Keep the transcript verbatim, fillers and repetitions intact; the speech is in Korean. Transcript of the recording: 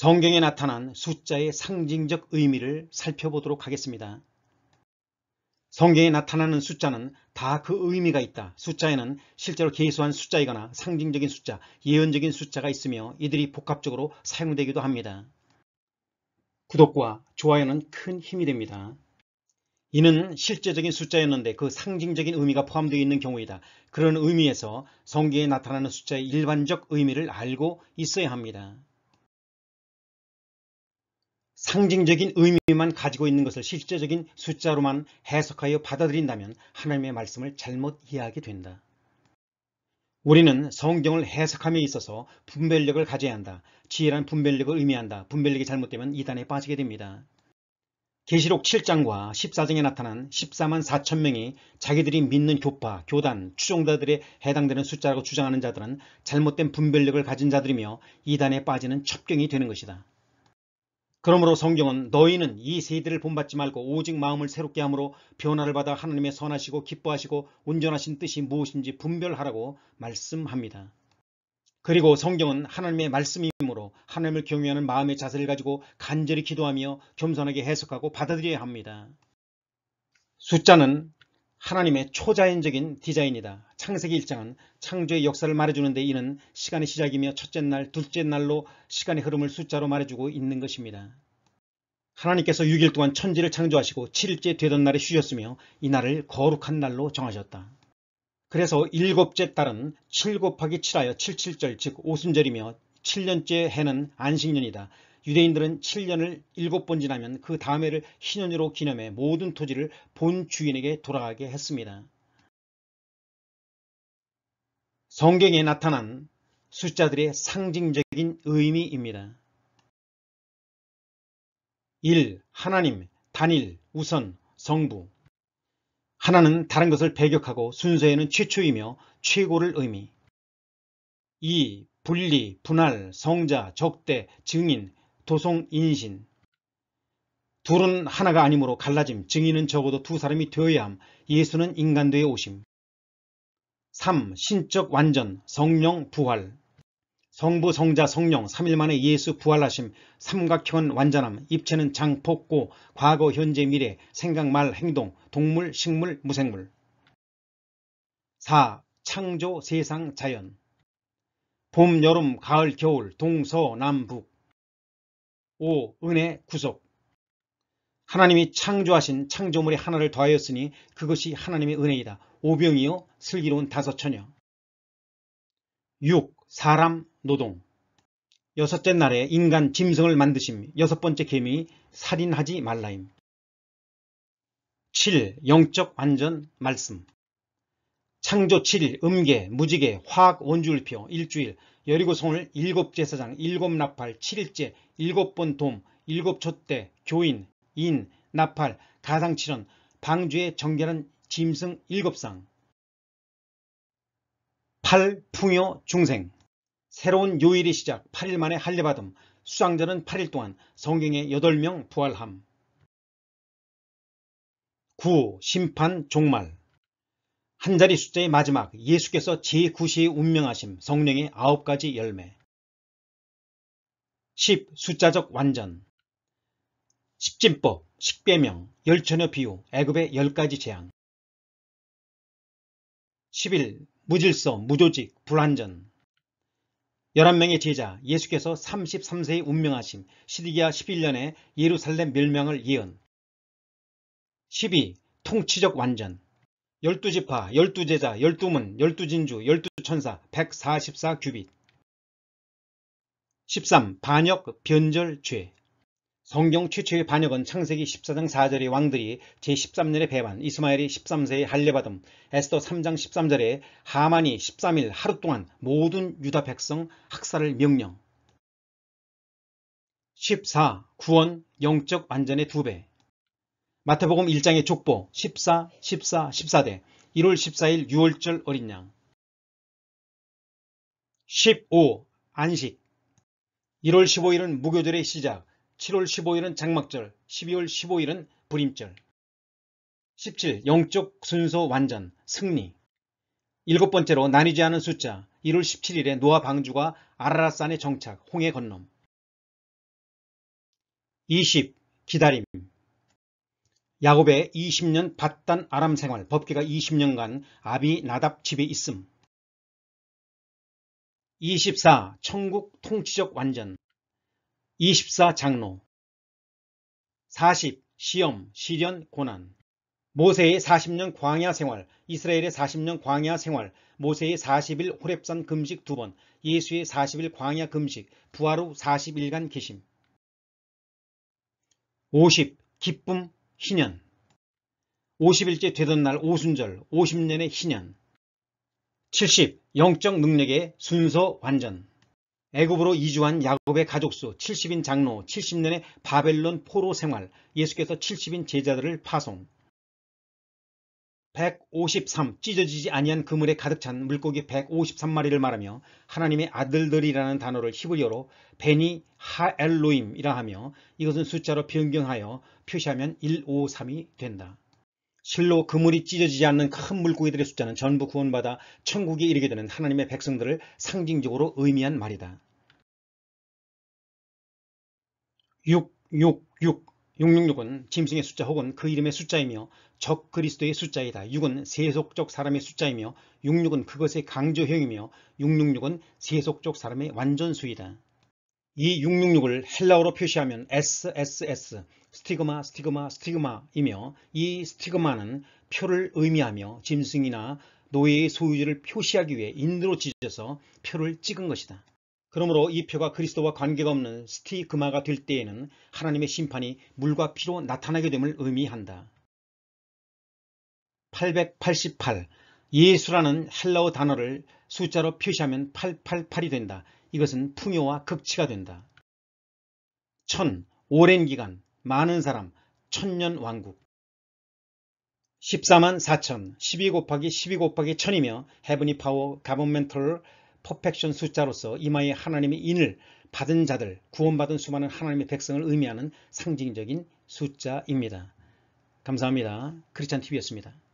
성경에 나타난 숫자의 상징적 의미를 살펴보도록 하겠습니다. 성경에 나타나는 숫자는 다 그 의미가 있다. 숫자에는 실제로 계수한 숫자이거나 상징적인 숫자, 예언적인 숫자가 있으며 이들이 복합적으로 사용되기도 합니다. 구독과 좋아요는 큰 힘이 됩니다. 이는 실제적인 숫자였는데 그 상징적인 의미가 포함되어 있는 경우이다. 그런 의미에서 성경에 나타나는 숫자의 일반적 의미를 알고 있어야 합니다. 상징적인 의미만 가지고 있는 것을 실제적인 숫자로만 해석하여 받아들인다면 하나님의 말씀을 잘못 이해하게 된다. 우리는 성경을 해석함에 있어서 분별력을 가져야 한다. 지혜란 분별력을 의미한다. 분별력이 잘못되면 이단에 빠지게 됩니다. 계시록 칠 장과 십사 장에 나타난 십사만 사천 명이 자기들이 믿는 교파, 교단, 추종자들에 해당되는 숫자라고 주장하는 자들은 잘못된 분별력을 가진 자들이며 이단에 빠지는 첩경이 되는 것이다. 그러므로 성경은 너희는 이 세대를 본받지 말고 오직 마음을 새롭게 함으로 변화를 받아 하나님의 선하시고 기뻐하시고 온전하신 뜻이 무엇인지 분별하라고 말씀합니다. 그리고 성경은 하나님의 말씀이므로 하나님을 경외하는 마음의 자세를 가지고 간절히 기도하며 겸손하게 해석하고 받아들여야 합니다. 숫자는 하나님의 초자연적인 디자인이다. 창세기 일 장은 창조의 역사를 말해주는데 이는 시간의 시작이며 첫째 날, 둘째 날로 시간의 흐름을 숫자로 말해주고 있는 것입니다. 하나님께서 육 일 동안 천지를 창조하시고 칠 일째 되던 날에 쉬셨으며 이 날을 거룩한 날로 정하셨다. 그래서 일곱째 달은 칠 곱하기 칠하여 칠칠절 즉 오순절이며 칠 년째 해는 안식년이다. 유대인들은 칠 년을 일곱 번 지나면 그 다음 해를 희년으로 기념해 모든 토지를 본 주인에게 돌아가게 했습니다. 성경에 나타난 숫자들의 상징적인 의미입니다. 일. 하나님, 단일, 우선, 성부. 하나는 다른 것을 배격하고 순서에는 최초이며 최고를 의미. 이. 분리, 분할, 성자, 적대, 증인, 도송, 인신. 둘은 하나가 아니므로 갈라짐, 증인은 적어도 두 사람이 되어야 함, 예수는 인간되어 오심. 삼. 신적 완전, 성령 부활. 성부, 성자, 성령, 삼 일 만에 예수 부활하심, 삼각형은 완전함, 입체는 장, 폭고, 과거, 현재, 미래, 생각, 말, 행동, 동물, 식물, 무생물. 사. 창조, 세상, 자연. 봄, 여름, 가을, 겨울, 동서, 남북. 오. 은혜, 구속. 하나님이 창조하신 창조물에 하나를 더하였으니 그것이 하나님의 은혜이다. 오병이어, 슬기로운 다섯 처녀. 육. 사람, 노동. 여섯째 날에 인간 짐승을 만드심, 여섯 번째 계명이 살인하지 말라임. 칠. 영적 완전 말씀. 창조 칠 일, 음계, 무지개, 화학 원주율표, 일주일, 여리고성을 일곱 제사장, 일곱 나팔, 칠 일째, 일곱 번 돔, 일곱 촛대, 교인, 인, 나팔, 가상칠언, 방주에 정결한 짐승 일곱 상. 팔. 풍요 중생. 새로운 요일의 시작, 팔 일 만에 할례받음, 수장절은 팔 일 동안, 성경에 여덟 명 부활함. 구. 심판 종말. 한 자리 숫자의 마지막, 예수께서 제구 시에 운명하심, 성령의 아홉 가지 열매. 십. 숫자적 완전. 십진법, 십계명, 열처녀 비유, 애굽의 열 가지 재앙. 십일. 무질서, 무조직, 불완전. 열한 명의 제자, 예수께서 삼십삼 세에 운명하심, 시드기야 십일 년에 예루살렘 멸망을 예언. 십이. 통치적 완전. 열두 지파, 열두 제자, 열두 문, 열두 진주, 열두 천사, 백사십사 규빗. 십삼. 반역, 변절, 죄. 성경 최초의 반역은 창세기 십사 장 사 절의 왕들이 제십삼 년의 배반, 이스마엘이 십삼 세에 할례받음, 에스더 삼 장 십삼 절에 하만이 십삼 일 하루 동안 모든 유다 백성 학살을 명령. 십사. 구원, 영적 완전의 두 배. 마태복음 일 장의 족보, 십사, 십사, 십사대, 일월 십사일 유월절 어린 양. 십오. 안식. 일월 십오일은 무교절의 시작, 칠월 십오일은 장막절, 십이월 십오일은 불임절. 십칠. 영적 순서 완전, 승리. 일곱 번째로 나뉘지 않은 숫자, 일월 십칠일에 노아 방주가 아라랏산에 정착, 홍해 건넌. 이십. 기다림. 야곱의 이십 년 밧단 아람 생활, 법궤가 이십 년간 아비나답 집에 있음. 이십사. 천국 통치적 완전. 이십사. 장로. 사십. 시험, 시련, 고난. 모세의 사십 년 광야 생활, 이스라엘의 사십 년 광야 생활, 모세의 사십 일 호렙산 금식 두 번, 예수의 사십 일 광야 금식, 부활 후 사십 일간 계심. 오십. 기쁨, 희년. 오십 일째 되던 날 오순절, 오십 년의 희년. 칠십. 영적 능력의 순서 완전. 애굽으로 이주한 야곱의 가족수, 칠십 인 장로, 칠십 년의 바벨론 포로 생활, 예수께서 칠십 인 제자들을 파송. 백오십삼. 찢어지지 아니한 그물에 가득 찬 물고기 백오십삼 마리를 말하며 하나님의 아들들이라는 단어를 히브리어로 베니 하엘로임이라 하며 이것은 숫자로 변경하여 표시하면 백오십삼이 된다. 실로 그물이 찢어지지 않는 큰 물고기들의 숫자는 전부 구원받아 천국에 이르게 되는 하나님의 백성들을 상징적으로 의미한 말이다. 육백육십육. 육백육십육은 짐승의 숫자 혹은 그 이름의 숫자이며 적 그리스도의 숫자이다. 육은 세속적 사람의 숫자이며 육십육은 그것의 강조형이며 육백육십육은 세속적 사람의 완전수이다. 이 육백육십육을 헬라어로 표시하면 에스에스에스, 스티그마, 스티그마, 스티그마이며 이 스티그마는 표를 의미하며 짐승이나 노예의 소유주를 표시하기 위해 인으로 찢어서 표를 찍은 것이다. 그러므로 이 표가 그리스도와 관계가 없는 스티그마가 될 때에는 하나님의 심판이 물과 피로 나타나게 됨을 의미한다. 팔백팔십팔. 예수라는 헬라어 단어를 숫자로 표시하면 팔백팔십팔이 된다. 이것은 풍요와 극치가 된다. 천. 오랜 기간, 많은 사람, 천년 왕국. 십사만 사천. 십이 곱하기 십이 곱하기 천이며 헤브니 파워 가버멘털 퍼펙션 숫자로서 이마에 하나님의 인을 받은 자들, 구원받은 수많은 하나님의 백성을 의미하는 상징적인 숫자입니다. 감사합니다. 크리스찬티비였습니다.